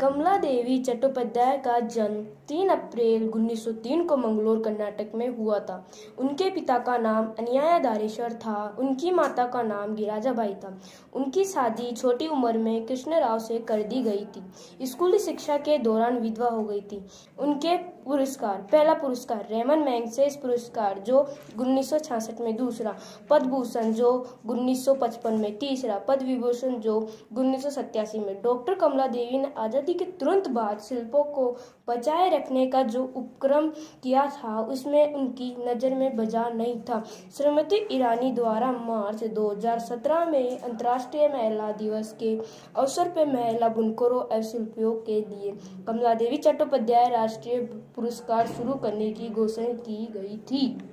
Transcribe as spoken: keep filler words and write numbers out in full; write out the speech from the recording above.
कमला देवी चट्टोपाध्याय का जन्म तीन अप्रैल उन्नीस सौ तीन को मंगलोर, कर्नाटक में हुआ था। उनके पिता का नाम अन्याया धारेश्वर था। उनकी माता का नाम गिरिजाबाई था। उनकी शादी छोटी उम्र में कृष्णराव से कर दी गई थी। स्कूली शिक्षा के दौरान विधवा हो गई थी। उनके पुरस्कार: पहला पुरस्कार रेमन मैग्सेसे पुरस्कार जो उन्नीस सौ छियासठ में, दूसरा पद्म भूषण जो उन्नीस सौ पचपन में, तीसरा पद्म विभूषण जो उन्नीस सौ सत्तासी में। डॉक्टर कमला देवी ने आजादी के तुरंत बाद शिल्पों को बचाए रखने का जो उपक्रम किया था उसमें उनकी नज़र में बाजार नहीं था। श्रीमती ईरानी द्वारा मार्च दो हज़ार सत्रह में अंतर्राष्ट्रीय महिला दिवस के अवसर पर महिला बुनकरों एवं शिल्पियों के लिए कमला देवी चट्टोपाध्याय राष्ट्रीय पुरस्कार शुरू करने की घोषणा की गई थी।